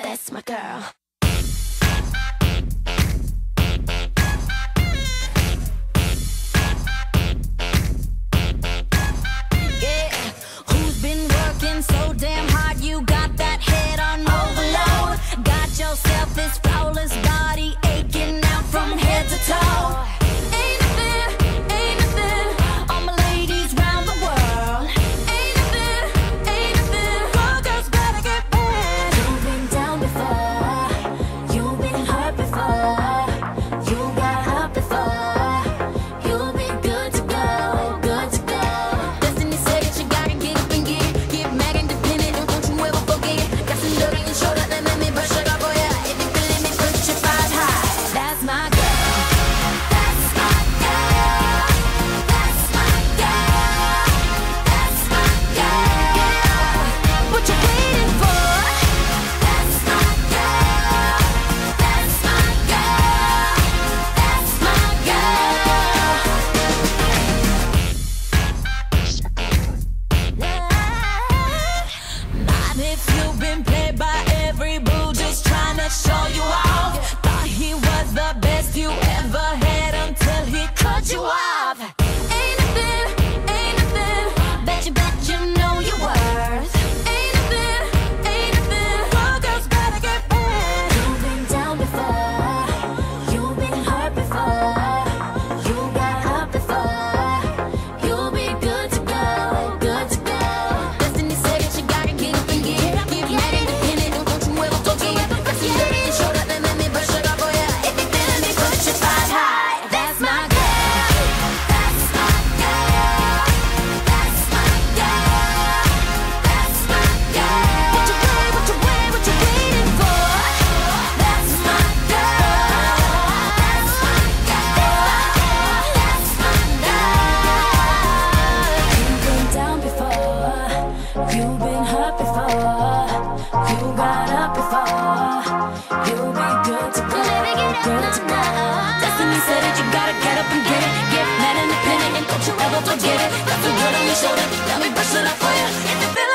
That's my girl. Yeah, who's been working so damn hard? You got that head on overload. Got yourself this flawless body aching out from head to toe. If you've been played by every boo just trying to show you off, thought he was the best you ever had until he cut you off. Ain't nothing, bet you know your worth. Ain't nothing, all girls gotta get back. You've been down before, you've been hurt before, you got up before, you'll be good to go, good to go. Destiny said that you gotta get up and get up. Get mad independent, don't you ever forget. Got some dirty and showed up and let me brush it off, oh yeah. If you feeling me, put your fight high. That's my girl, that's my girl, that's my girl, that's my girl. What you waiting for? That's my girl, that's my girl, that's my girl. You've been down before, you've been hurt before, you got up before, you'll be good to go, good to go. Destiny said that you gotta get up and get it. Get mad independent and don't you ever forget it. Got some good on your shoulder, let me brush it off for you. If you feel